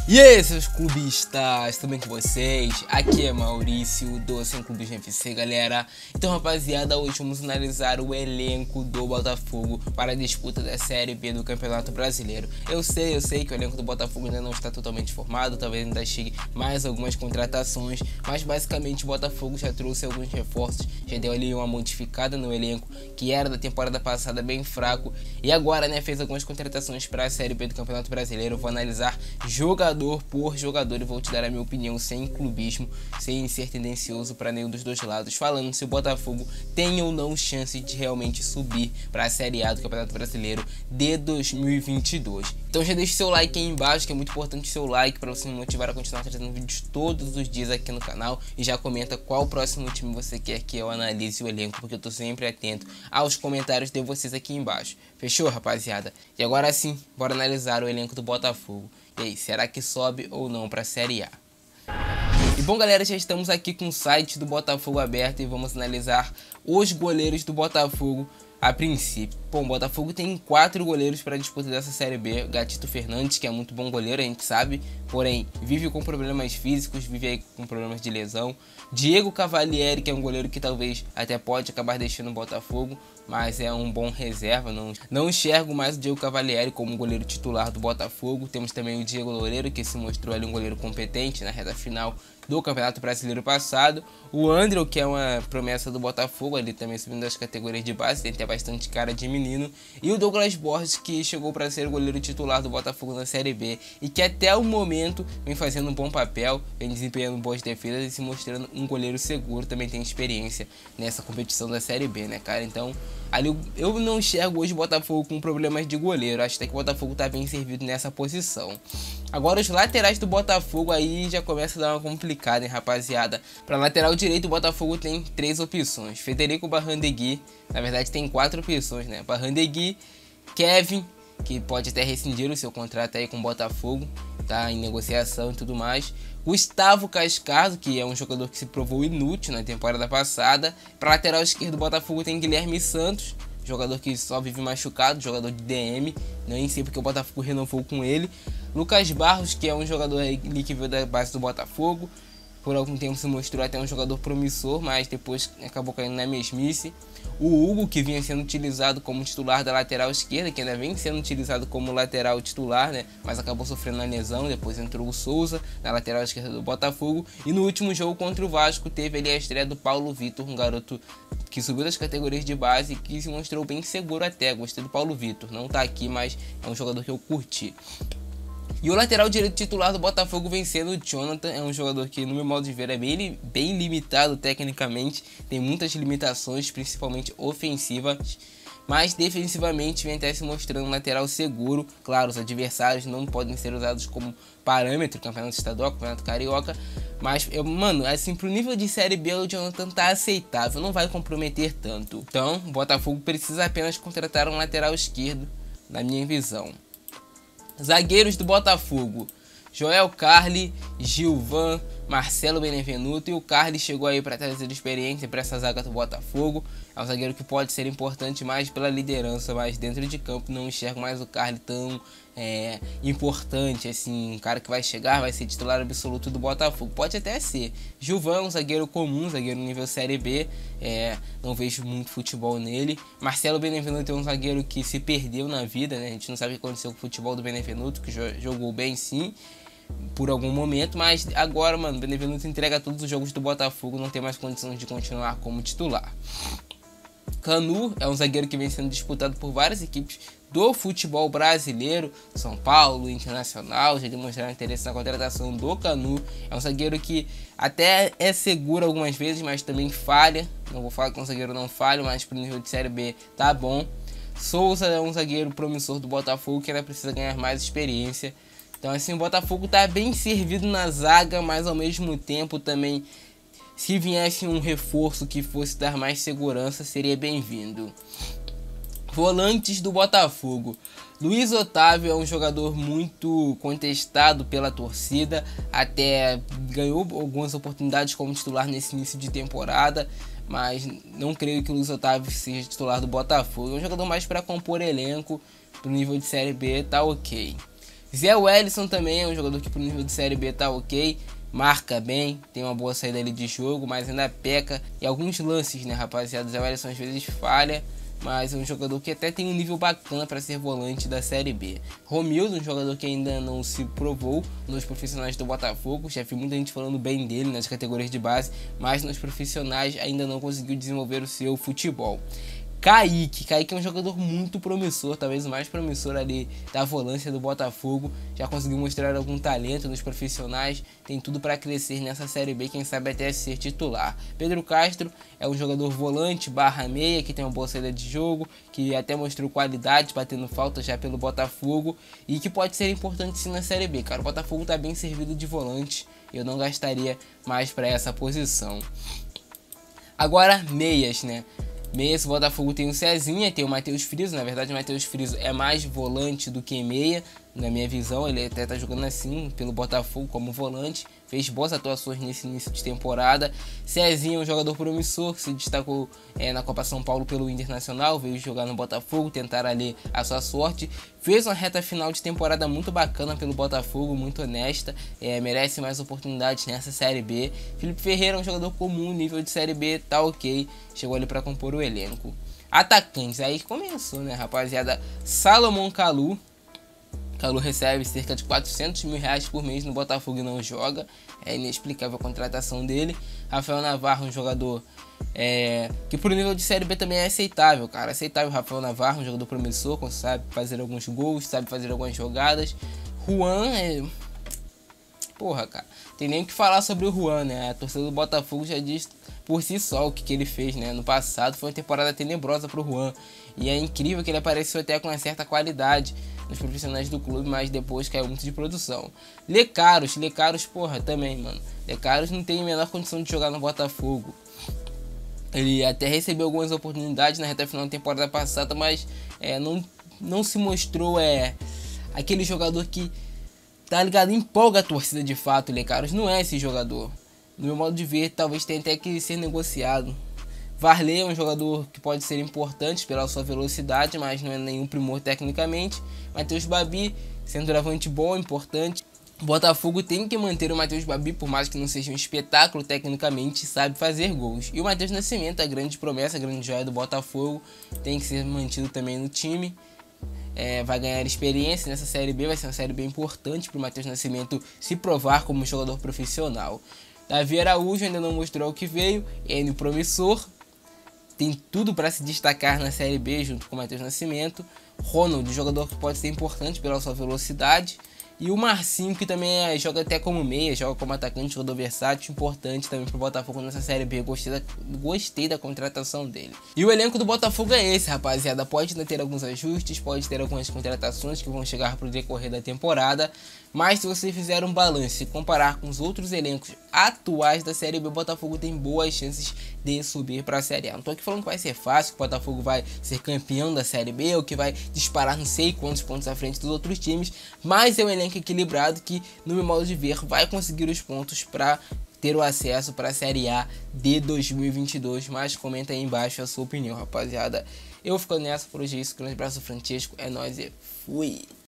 E aí, seus clubistas, tudo bem com vocês? Aqui é Maurício do Sem Clubismo FC, galera. Então, rapaziada, hoje vamos analisar o elenco do Botafogo para a disputa da Série B do Campeonato Brasileiro. Eu sei que o elenco do Botafogo ainda não está totalmente formado, talvez ainda chegue mais algumas contratações, mas basicamente o Botafogo já trouxe alguns reforços, já deu ali uma modificada no elenco, que era da temporada passada bem fraco, e agora, né, fez algumas contratações para a Série B do Campeonato Brasileiro. Eu vou analisar jogador por jogador e vou te dar a minha opinião sem clubismo, sem ser tendencioso para nenhum dos dois lados, falando se o Botafogo tem ou não chance de realmente subir para a Série A do Campeonato Brasileiro de 2022. Então já deixa o seu like aí embaixo, que é muito importante o seu like para você me motivar a continuar trazendo vídeos todos os dias aqui no canal, e já comenta qual o próximo time você quer que eu analise o elenco, porque eu tô sempre atento aos comentários de vocês aqui embaixo. Fechou, rapaziada? E agora sim, bora analisar o elenco do Botafogo. E aí, será que sobe ou não para a Série A? E bom, galera, já estamos aqui com o site do Botafogo aberto e vamos analisar os goleiros do Botafogo a princípio. Bom, o Botafogo tem 4 goleiros para a disputa dessa Série B. Gatito Fernandes, que é muito bom goleiro, a gente sabe, porém vive com problemas físicos, vive aí com problemas de lesão. Diego Cavalieri, que é um goleiro que talvez até pode acabar deixando o Botafogo, mas é um bom reserva. Não enxergo mais o Diego Cavalieri como goleiro titular do Botafogo. Temos também o Diego Loureiro, que se mostrou ali um goleiro competente na reta final do Campeonato Brasileiro passado. O André, que é uma promessa do Botafogo, ele também subindo das categorias de base, tem até bastante cara de menino. E o Douglas Borges, que chegou para ser o goleiro titular do Botafogo na Série B e que até o momento vem fazendo um bom papel, vem desempenhando boas defesas e se mostrando um goleiro seguro. Também tem experiência nessa competição da Série B, né, cara? Então, ali eu não enxergo hoje o Botafogo com problemas de goleiro. Acho até que o Botafogo tá bem servido nessa posição. Agora os laterais do Botafogo aí já começa a dar uma complicada, hein, rapaziada. Para lateral direito o Botafogo tem 3 opções. Federico Barrandegui, na verdade tem 4 opções, né? Barrandegui, Kevin, que pode até rescindir o seu contrato aí com o Botafogo, tá em negociação e tudo mais. Gustavo Cascardo, que é um jogador que se provou inútil na temporada passada. Para lateral esquerdo o Botafogo tem Guilherme Santos, jogador que só vive machucado, jogador de DM, nem sei porque o Botafogo renovou com ele. Lucas Barros, que é um jogador aí que veio da base do Botafogo, por algum tempo se mostrou até um jogador promissor, mas depois acabou caindo na mesmice. O Hugo, que vinha sendo utilizado como titular da lateral esquerda, que ainda vem sendo utilizado como lateral titular, né? Mas acabou sofrendo a lesão, depois entrou o Souza na lateral esquerda do Botafogo. E no último jogo contra o Vasco teve ali a estreia do Paulo Vitor, um garoto que subiu das categorias de base e que se mostrou bem seguro até. Gostei do Paulo Vitor, não tá aqui, mas é um jogador que eu curti. E o lateral direito titular do Botafogo vem sendo o Jonathan. É um jogador que, no meu modo de ver, é bem limitado tecnicamente. Tem muitas limitações, principalmente ofensivas. Mas defensivamente vem até se mostrando um lateral seguro. Claro, os adversários não podem ser usados como parâmetro, campeonato estadual, campeonato carioca. Mas, mano, assim, pro nível de Série B, o Jonathan tá aceitável, não vai comprometer tanto. Então, o Botafogo precisa apenas contratar um lateral esquerdo, na minha visão. Zagueiros do Botafogo: Joel Carli, Gilvan, Marcelo Benevenuto. E o Carli chegou aí para trazer experiência para essa zaga do Botafogo. É um zagueiro que pode ser importante mais pela liderança, mas dentro de campo não enxergo mais o Carli tão importante, assim, um cara que vai chegar, vai ser titular absoluto do Botafogo. Pode até ser. Gilvan é um zagueiro comum, zagueiro nível Série B, não vejo muito futebol nele. Marcelo Benevenuto é um zagueiro que se perdeu na vida, né? A gente não sabe o que aconteceu com o futebol do Benevenuto, que jogou bem sim, por algum momento, mas agora, mano, Benevenuto entrega todos os jogos do Botafogo, não tem mais condições de continuar como titular. Canu é um zagueiro que vem sendo disputado por várias equipes do futebol brasileiro, São Paulo, Internacional, já demonstraram interesse na contratação do Canu. É um zagueiro que até é seguro algumas vezes, mas também falha. Não vou falar que um zagueiro não falha, mas pro nível de Série B tá bom. Souza é um zagueiro promissor do Botafogo que ainda precisa ganhar mais experiência. Então, assim, o Botafogo tá bem servido na zaga, mas ao mesmo tempo também, se viesse um reforço que fosse dar mais segurança, seria bem-vindo. Volantes do Botafogo: Luiz Otávio é um jogador muito contestado pela torcida, até ganhou algumas oportunidades como titular nesse início de temporada, mas não creio que o Luiz Otávio seja titular do Botafogo. É um jogador mais para compor elenco, pro nível de Série B tá ok. Zé Wellison também é um jogador que pro nível de Série B tá ok, marca bem, tem uma boa saída ali de jogo, mas ainda peca em alguns lances, né, rapaziada? Zé Wellison às vezes falha, mas é um jogador que até tem um nível bacana para ser volante da Série B. Romildo, um jogador que ainda não se provou nos profissionais do Botafogo, já vi muita gente falando bem dele nas categorias de base, mas nos profissionais ainda não conseguiu desenvolver o seu futebol. Kaique é um jogador muito promissor, talvez o mais promissor ali da volância do Botafogo, já conseguiu mostrar algum talento nos profissionais, tem tudo para crescer nessa Série B, quem sabe até ser titular. Pedro Castro é um jogador volante barra meia, que tem uma boa saída de jogo, que até mostrou qualidade batendo falta já pelo Botafogo e que pode ser importante sim na Série B, cara. O Botafogo tá bem servido de volante, eu não gastaria mais para essa posição. Agora meias, né? Meia, o Botafogo tem o Cezinha, tem o Matheus Friso. Na verdade, o Matheus Friso é mais volante do que meia, na minha visão. Ele até tá jogando assim pelo Botafogo como volante, fez boas atuações nesse início de temporada. Cezinha é um jogador promissor, que se destacou na Copa São Paulo pelo Internacional, veio jogar no Botafogo, tentar ali a sua sorte. Fez uma reta final de temporada muito bacana pelo Botafogo, muito honesta, merece mais oportunidades nessa Série B. Felipe Ferreira é um jogador comum, nível de Série B tá ok, chegou ali para compor o elenco. Atacantes, aí começou, né, rapaziada? Salomão Kalou recebe cerca de 400 mil reais por mês no Botafogo e não joga. É inexplicável a contratação dele. Rafael Navarro, um jogador que pro nível de Série B também é aceitável, cara. Aceitável. Rafael Navarro, um jogador promissor, sabe fazer alguns gols, sabe fazer algumas jogadas. Juan porra, cara, tem nem o que falar sobre o Juan, né? A torcida do Botafogo já diz por si só o que ele fez, né? No passado foi uma temporada tenebrosa pro Juan. E é incrível que ele apareceu até com uma certa qualidade nos profissionais do clube, mas depois caiu muito de produção. Lecaros, porra, também, mano. Lecaros não tem a menor condição de jogar no Botafogo. Ele até recebeu algumas oportunidades na reta final da temporada passada, mas não se mostrou aquele jogador que, tá ligado, empolga a torcida de fato. Lecaros não é esse jogador. No meu modo de ver, talvez tenha até que ser negociado. Varley é um jogador que pode ser importante pela sua velocidade, mas não é nenhum primor tecnicamente. Matheus Babi, centroavante bom, importante. O Botafogo tem que manter o Matheus Babi, por mais que não seja um espetáculo tecnicamente, sabe fazer gols. E o Matheus Nascimento, a grande promessa, a grande joia do Botafogo, tem que ser mantido também no time. Vai ganhar experiência nessa Série B, vai ser uma Série B importante para o Matheus Nascimento se provar como jogador profissional. Davi Araújo ainda não mostrou o que veio, é promissor, tem tudo para se destacar na Série B junto com o Matheus Nascimento. Ronald, jogador que pode ser importante pela sua velocidade. E o Marcinho, que também joga até como meia, joga como atacante, jogador versátil, importante também pro Botafogo nessa Série B. Gostei da contratação dele. E o elenco do Botafogo é esse, rapaziada. Pode ainda ter alguns ajustes, pode ter algumas contratações que vão chegar pro decorrer da temporada. Mas se você fizer um balanço e comparar com os outros elencos atuais da Série B, o Botafogo tem boas chances de subir para a Série A. Não tô aqui falando que vai ser fácil, que o Botafogo vai ser campeão da Série B ou que vai disparar não sei quantos pontos à frente dos outros times, mas é um elenco equilibrado que, no meu modo de ver, vai conseguir os pontos para ter o acesso para a Série A de 2022. Mas comenta aí embaixo a sua opinião, rapaziada. Eu vou ficando nessa, por hoje é isso. Grande abraço, Francisco. É nóis e fui!